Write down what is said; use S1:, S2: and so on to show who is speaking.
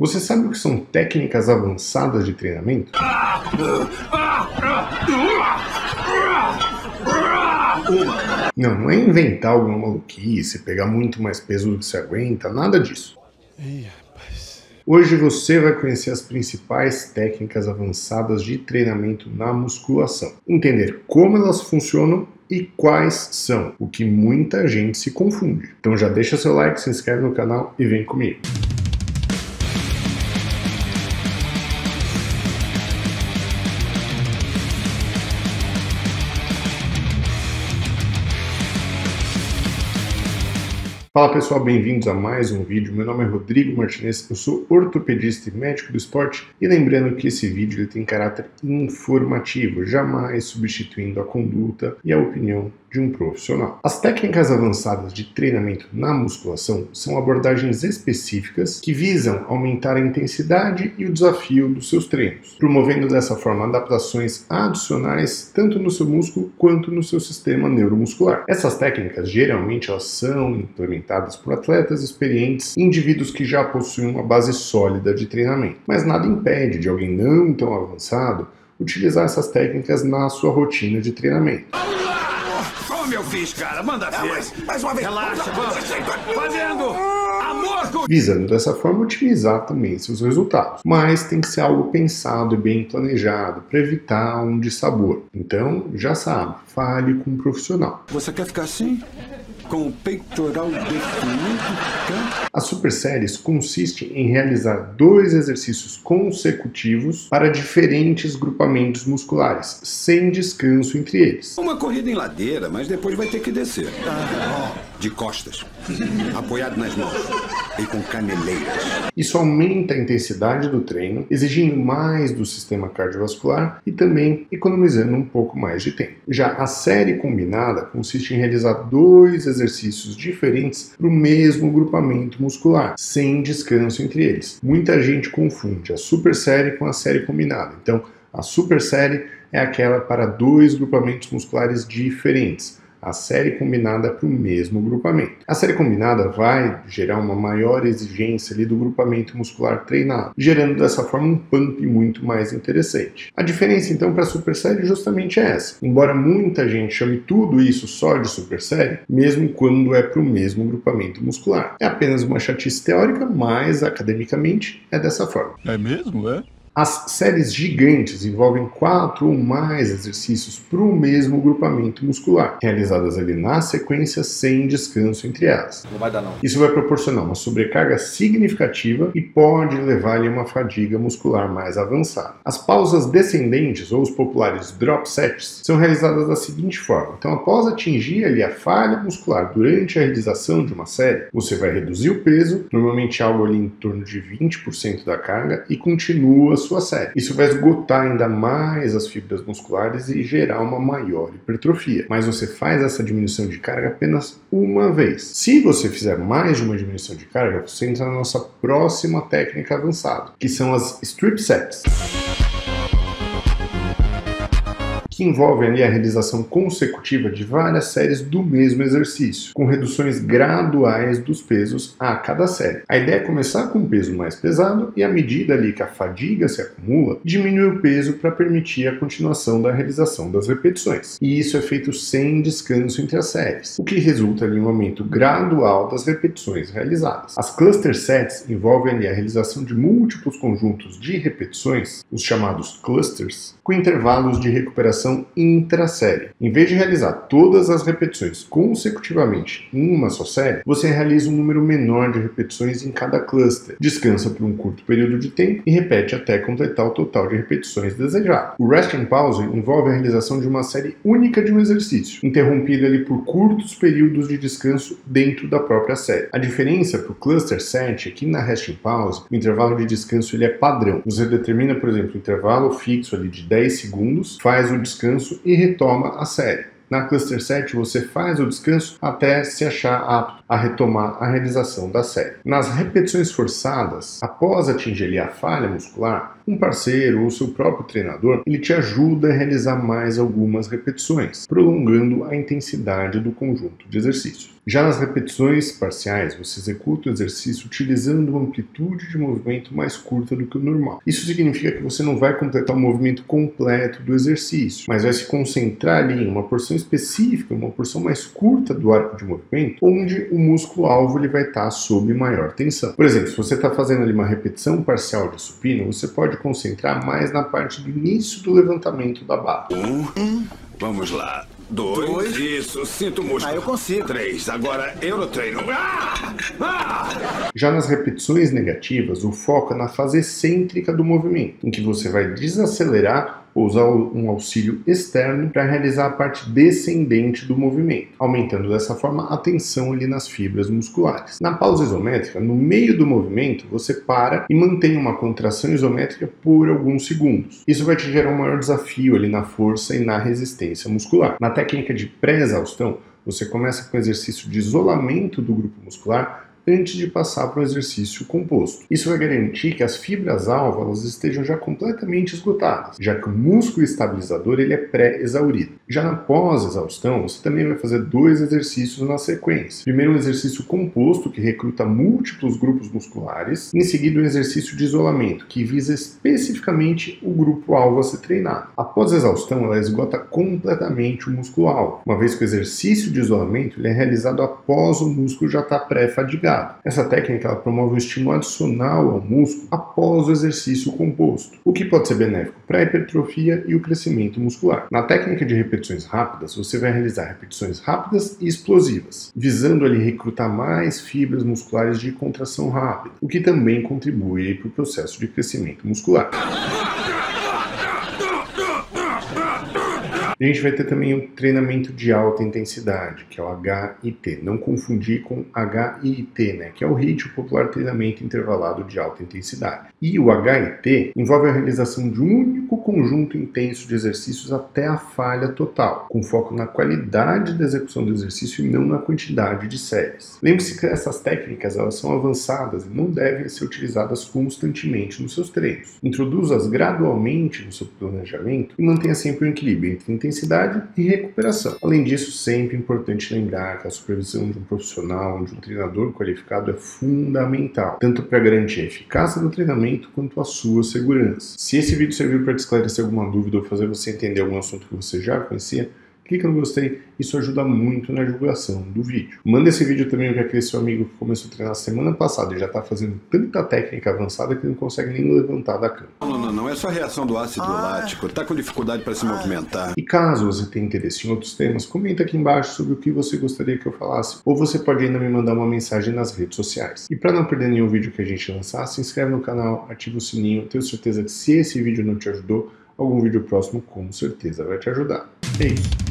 S1: Você sabe o que são técnicas avançadas de treinamento? Não é inventar alguma maluquice, pegar muito mais peso do que você aguenta, nada disso. Hoje você vai conhecer as principais técnicas avançadas de treinamento na musculação, entender como elas funcionam e quais são, o que muita gente se confunde. Então já deixa seu like, se inscreve no canal e vem comigo. Fala pessoal, bem-vindos a mais um vídeo. Meu nome é Rodrigo Martinez, eu sou ortopedista e médico do esporte e lembrando que esse vídeo ele tem caráter informativo, jamais substituindo a conduta e a opinião de um profissional. As técnicas avançadas de treinamento na musculação são abordagens específicas que visam aumentar a intensidade e o desafio dos seus treinos, promovendo dessa forma adaptações adicionais tanto no seu músculo quanto no seu sistema neuromuscular. Essas técnicas geralmente elas são implementadas por atletas experientes e indivíduos que já possuem uma base sólida de treinamento, mas nada impede de alguém não tão avançado utilizar essas técnicas na sua rotina de treinamento.
S2: Como eu fiz, cara? Manda ver. Mais uma vez. Relaxa, vamos. Fazendo amor.
S1: Visando dessa forma otimizar também seus resultados. Mas tem que ser algo pensado e bem planejado para evitar um dissabor. Então, já sabe, fale com um profissional.
S2: Você quer ficar assim? Com o peitoral definido?
S1: As superséries consistem em realizar 2 exercícios consecutivos para diferentes grupamentos musculares, sem descanso entre eles.
S2: Uma corrida em ladeira, mas depois vai ter que descer. De costas, apoiado nas mãos e com caneleiras.
S1: Isso aumenta a intensidade do treino, exigindo mais do sistema cardiovascular e também economizando um pouco mais de tempo. Já a série combinada consiste em realizar 2 exercícios diferentes para o mesmo grupamento muscular, sem descanso entre eles. Muita gente confunde a super série com a série combinada. Então, a super série é aquela para 2 grupamentos musculares diferentes. A série combinada para o mesmo grupamento. A série combinada vai gerar uma maior exigência ali do grupamento muscular treinado, gerando dessa forma um pump muito mais interessante. A diferença então para a super série justamente é essa. Embora muita gente chame tudo isso só de super série, mesmo quando é para o mesmo grupamento muscular. É apenas uma chatice teórica, mas academicamente é dessa forma.
S2: É mesmo, é?
S1: As séries gigantes envolvem 4 ou mais exercícios para o mesmo grupamento muscular, realizadas ali na sequência sem descanso entre elas.
S2: Não vai dar não.
S1: Isso vai proporcionar uma sobrecarga significativa e pode levar a uma fadiga muscular mais avançada. As pausas descendentes, ou os populares drop sets, são realizadas da seguinte forma. Então, após atingir ali a falha muscular durante a realização de uma série, você vai reduzir o peso, normalmente algo ali em torno de 20% da carga, e continua sua série. Isso vai esgotar ainda mais as fibras musculares e gerar uma maior hipertrofia. Mas você faz essa diminuição de carga apenas uma vez. Se você fizer mais de uma diminuição de carga, você entra na nossa próxima técnica avançada, que são as strip sets, que envolvem ali a realização consecutiva de várias séries do mesmo exercício, com reduções graduais dos pesos a cada série. A ideia é começar com um peso mais pesado e, à medida ali que a fadiga se acumula, diminuir o peso para permitir a continuação da realização das repetições. E isso é feito sem descanso entre as séries, o que resulta em um aumento gradual das repetições realizadas. As cluster sets envolvem ali a realização de múltiplos conjuntos de repetições, os chamados clusters, com intervalos de recuperação intrasérie. Em vez de realizar todas as repetições consecutivamente em uma só série, você realiza um número menor de repetições em cada cluster, descansa por um curto período de tempo e repete até completar o total de repetições desejado. O rest and pause envolve a realização de uma série única de um exercício, interrompida ali por curtos períodos de descanso dentro da própria série. A diferença para o cluster set é que na rest and pause, o intervalo de descanso ele é padrão. Você determina, por exemplo, um intervalo fixo ali de 10 segundos, faz o descanso e retoma a série. Na cluster set você faz o descanso até se achar apto a retomar a realização da série. Nas repetições forçadas, após atingir ali a falha muscular, um parceiro ou seu próprio treinador, ele te ajuda a realizar mais algumas repetições, prolongando a intensidade do conjunto de exercícios. Já nas repetições parciais, você executa o exercício utilizando uma amplitude de movimento mais curta do que o normal. Isso significa que você não vai completar o movimento completo do exercício, mas vai se concentrar ali em uma porção específica, uma porção mais curta do arco de movimento, onde o músculo-alvo ele vai estar sob maior tensão. Por exemplo, se você está fazendo ali uma repetição parcial de supino, você pode concentrar mais na parte do início do levantamento da barra.
S2: Vamos lá. 2. Isso, sinto o músculo.
S3: Eu consigo.
S2: 3. Agora Eurotreino.
S1: Já nas repetições negativas, o foco é na fase excêntrica do movimento, em que você vai desacelerar ou usar um auxílio externo para realizar a parte descendente do movimento, aumentando dessa forma a tensão ali nas fibras musculares. Na pausa isométrica, no meio do movimento, você para e mantém uma contração isométrica por alguns segundos. Isso vai te gerar um maior desafio ali na força e na resistência muscular. Na técnica de pré-exaustão, você começa com o exercício de isolamento do grupo muscular antes de passar para o exercício composto. Isso vai garantir que as fibras-alvo elas estejam já completamente esgotadas, já que o músculo estabilizador ele é pré-exaurido. Já na pós-exaustão, você também vai fazer 2 exercícios na sequência. Primeiro um exercício composto, que recruta múltiplos grupos musculares, em seguida um exercício de isolamento, que visa especificamente o grupo-alvo a ser treinado. A pós-exaustão ela esgota completamente o músculo-alvo, uma vez que o exercício de isolamento ele é realizado após o músculo já estar pré-fadigado. Essa técnica ela promove um estímulo adicional ao músculo após o exercício composto, o que pode ser benéfico para a hipertrofia e o crescimento muscular. Na técnica de repetições rápidas, você vai realizar repetições rápidas e explosivas, visando ali recrutar mais fibras musculares de contração rápida, o que também contribui para o processo de crescimento muscular. A gente vai ter também o treinamento de alta intensidade, que é o HIIT. Não confundir com HIIT, né? Que é o HIIT, o popular treinamento intervalado de alta intensidade. E o HIIT envolve a realização de um único conjunto intenso de exercícios até a falha total, com foco na qualidade da execução do exercício e não na quantidade de séries. Lembre-se que essas técnicas elas são avançadas e não devem ser utilizadas constantemente nos seus treinos. Introduza-as gradualmente no seu planejamento e mantenha sempre um equilíbrio entre intensidade e recuperação. Além disso, sempre é importante lembrar que a supervisão de um profissional, de um treinador qualificado é fundamental, tanto para garantir a eficácia do treinamento quanto a sua segurança. Se esse vídeo serviu para te esclarecer alguma dúvida ou fazer você entender algum assunto que você já conhecia, clica no gostei, isso ajuda muito na divulgação do vídeo. Manda esse vídeo também para aquele seu amigo que começou a treinar semana passada e já está fazendo tanta técnica avançada que não consegue nem levantar da cama.
S2: Não, é só a reação do ácido lático, tá com dificuldade para se movimentar.
S1: E caso você tenha interesse em outros temas, comenta aqui embaixo sobre o que você gostaria que eu falasse, ou você pode ainda me mandar uma mensagem nas redes sociais. E para não perder nenhum vídeo que a gente lançar, se inscreve no canal, ativa o sininho, tenho certeza que se esse vídeo não te ajudou, algum vídeo próximo com certeza vai te ajudar. É isso.